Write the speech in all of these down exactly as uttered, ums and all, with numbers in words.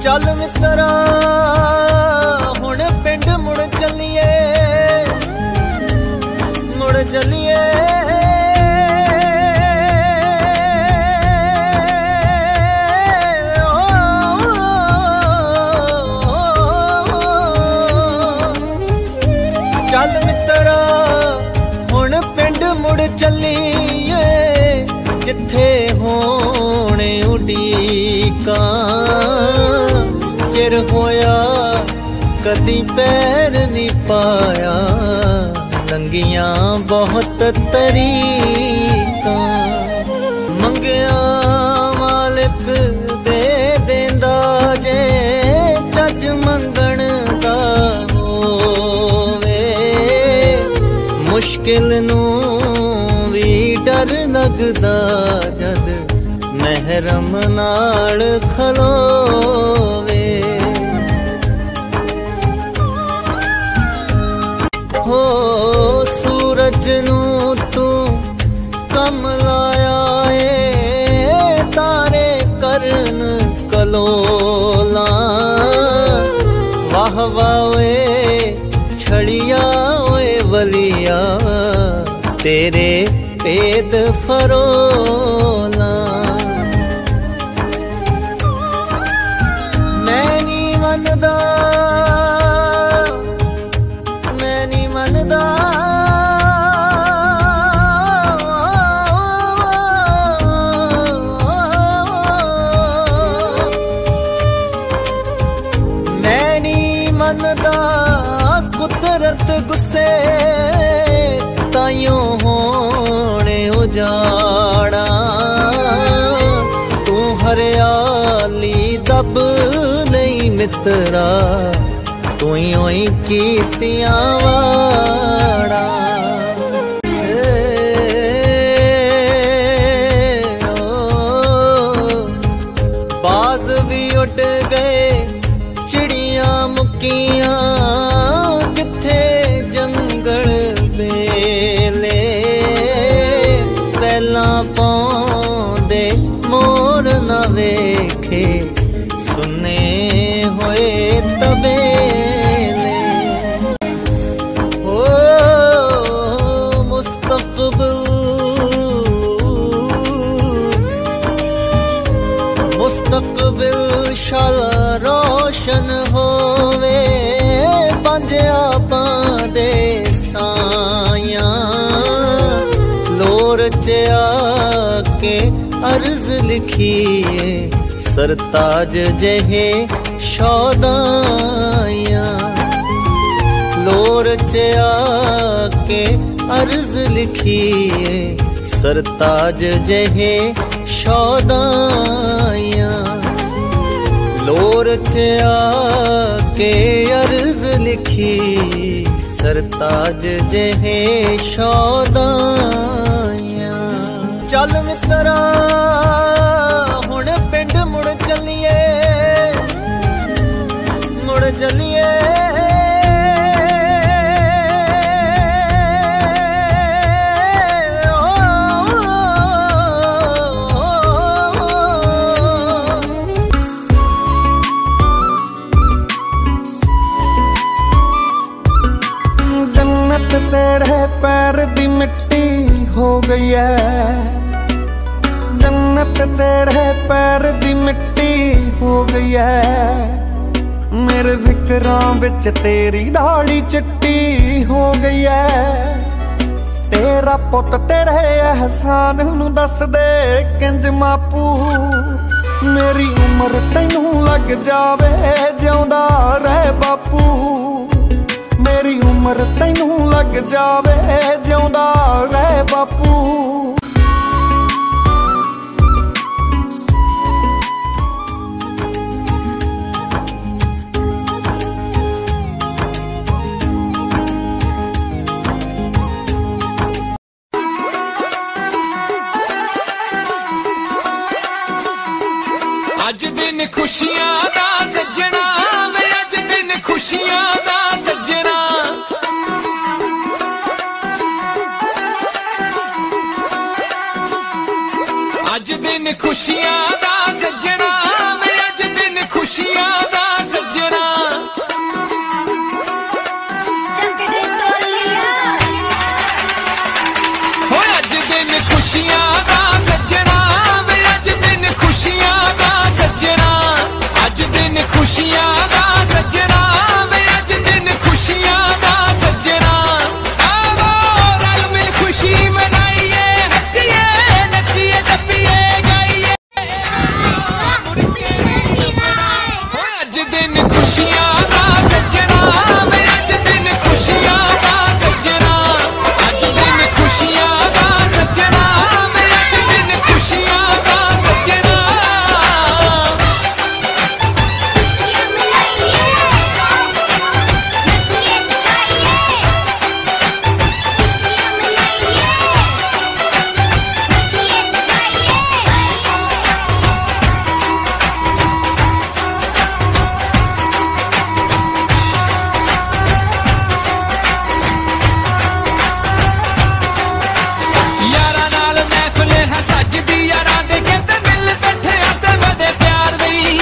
चल मित्रा हुण पिंड मुड़ चलिए मुड़ चलिए चल मित्रा हुण पिंड मुड़ चलिए जिथे होने उड़ीका चिर होया कदी पैर नहीं पाया लंगियां बहुत तरीका मंगिया मालिक दे देंदा जे चज मंगण दा होवे मुश्किल नू भी डर लगदा जद महरम नाल खलोवे हो सूरज नू तू कम लाया ए तारे करन कलोला वाह वावे छड़िया ओए वलिया तेरे पेद फरोला मैं नी मनदा मैं नी मनदा मैं नी मनदा कुदरत गुस्से ताइयों होने उजाड़ा तू हरियाली दब नहीं मित्रा तू ही कीतियां वाड़ा बाज भी उड़ गए चिड़ियां मुकियां किथे जंगल बेले पहला पौंदे मोर न वेखे सुने होए तबेले ओ मुस्तकबिल मुस्तकबिल शाला रोशन होवे पंज आपां दे सायां लोर च आके अर्ज लिखिए सरताज जहे शौदायां लोर च आके अर्ज लिखिए सरताज जहे शौदायां लोर च आके अर्ज लिखी सरताज जहे शौदायां चल मित्रा हुण पिंड मुड़ चलिए मुड़ चलिए जन्नत तेरे पैर दी मिट्टी हो गई है जन्नत तेरे पैर दी मिट्टी हो गई है मेरे फिक्रां विच तेरी दाढ़ी चिट्टी हो गई है तेरा पुत तेरे एहसान नू दस दे किंज मापू मेरी उम्र तैनू लग जावे जिउंदा रह बापू मेरी उम्र तैनू लग जावे जिउंदा रह बापू अज दिन खुशियां दा सज्जना वे अज दिन खुशियां दा सज्जना अज दिन खुशियां दा सज्जना वे अज दिन दिन खुशियां दा सजना हो अज दिन खुशियां दा सजना वे अज दिन खुशियां दा सजना अज दिन खुशियां दा सजना वे अज दिन खुशियां दा सजना आवो रल मिल खुशी मनाइए हंसिए नचिए टप्पिए गाइए हो अज दिन खुशियां दा सजना वे अज दिन खुशियां दा सजना अज दिन खुशियां दा सजना वे अज दिन खुशियां दा सजना यारा नाल महफिल है सजदी यारा दे कहते दिल बैठे आते बदे प्यार दी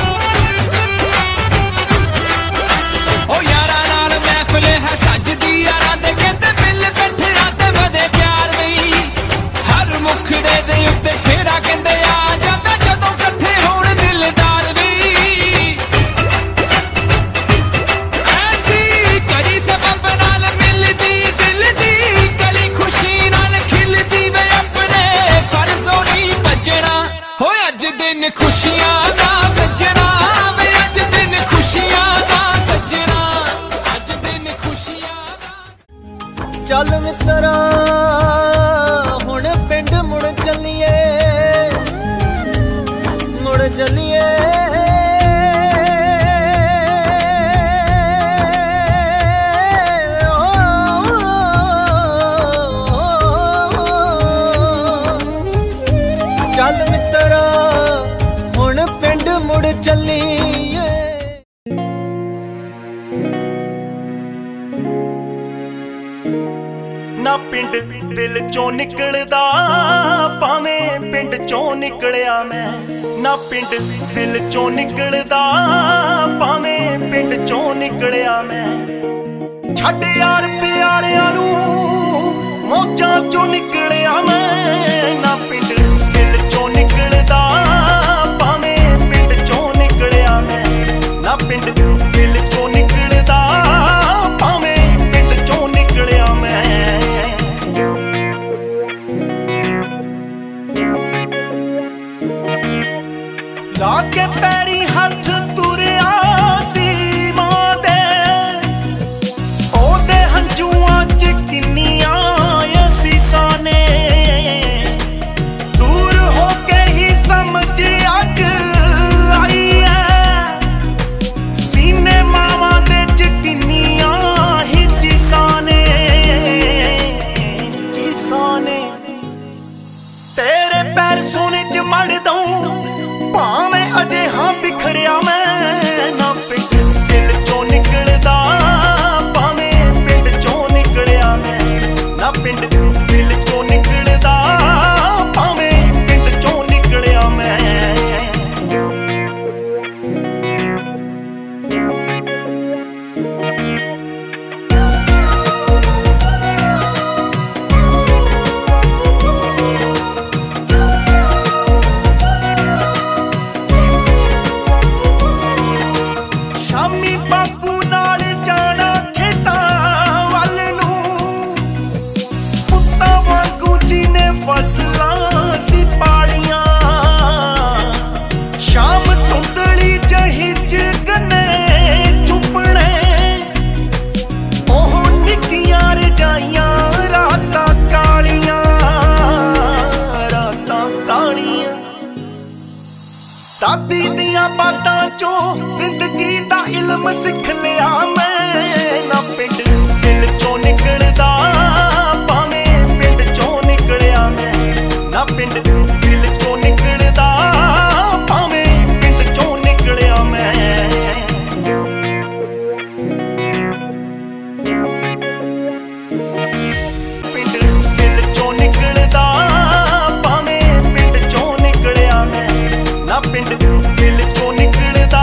ओ यारा नाल महफिल है सजदी यारा दे कहते दिल बैठे आते बदे प्यार दी हर मुखड़े दे उत्ते फेरा कहंदे आ जादा जदों इकट्ठे होण दिलदार वी ऐसी करी सबब नाल मिलदी दिल दी कली खुशी नाल खिलदी वे अपने फर्जों नहीं बजना हो अज दिन खुशियां दा सजना वे अज दिन खुशियां दा सजना अज दिन खुशियां दा ਚੱਲ ਮਿੱਤਰਾ ਹੁਣ ਪਿੰਡ ਮੁੜ ਚੱਲੀਏ ਮੁੜ ਚੱਲੀਏ ਚੱਲ ਮਿੱਤਰਾ ਹੁਣ ਪਿੰਡ ਮੁੜ ਚੱਲੀਏ ना पिंड दिल चों निकलदा भावें पिंड चों निकलिया मैं ना पिंड दिल चों निकलदा भावें पिंड चों निकलिया मैं छड्ड यार प्यारियां नूं मौजां चों निकलिया मैं ना पिंड दिल चों निकलदा भावें पिंड चों निकलिया मैं ना पिंड दिल चों निकलदा भावें पिंड चों निकलिया मैं लाके पैरी हथ तुरिया सी मां दे ओदे हंजुआं च किन्नियां असीसां ने दूर हो के ही समझ अज आई है सीने मावां दे च किन्नियां ही चीसां ने चीसां ने तेरे पैर सोने च मड़ दूं भावें अजे हाँ बिखरिया मैं ना पिंड दिल चों निकलदा भावें पिंड चों निकलिया मैं ना पिंड दिल चों निकलदा भावें पिंड चों निकलिया मैं शामी बापू नाल जाना खेतां वल नूं पुत्तां वांगू जीने फसलां सी पालियां शाम धुंदली जही च गन्ने चुपणे ओह निक्कियां रजाइयां रातां कालियां रातां कालियां दादी दियां बातां चों जिंदगी दा इल्म सिख लिया मैं ना पिंड दिल चों निकलदा भावें पिंड चों निकलिया मैं ना पिंड दिल चों निकलदा भावें पिंड चों निकलिया मैं पिंड दिल चों निकलदा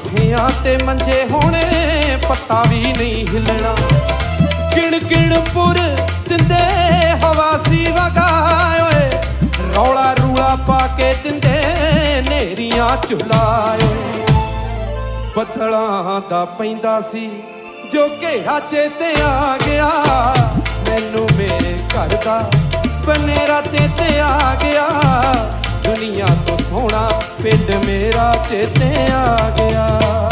पट्ठियां ते मंजे होने पत्ता भी नहीं हिलना किण किण पुर तिंदे हवासी वगाए रौला रूला पाके तिंदे नेरियां चुलाए बदलां दा पैंदा सी जो घेरा चेते आ गया मैनू मेरे घर दा बनेरा चेते आ गया दुनिया तो सोना पिंड मेरा चेते आ गया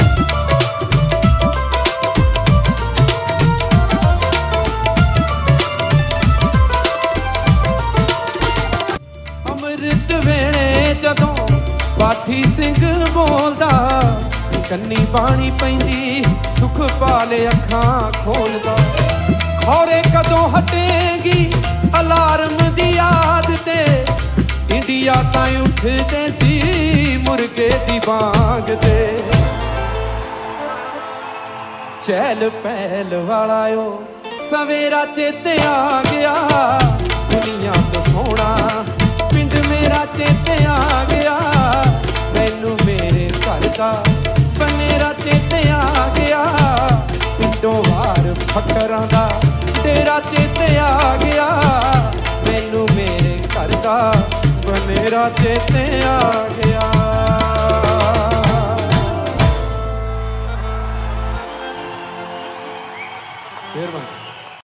अमृत वेले जदों बाठी सिंह बोलदा कन्नी बाणी पैंदी सुख पाले अखां खोलदा खौरे कदों हटेगी अलार्म दी याद ते इंडिया ताई उठदे सी मुर्गे दी बांग ते चहल पहल वाला ओ सवेरा चेते आ गया दुनिया तो सोना पिंड मेरा चेते आ गया मैनू मेरे घर दा बनेरा चेते आ गया पिंडों वार फकरां दा तेरा चेते आ गया मैनू मेरे घर दा बनेरा चेते आ गया फिर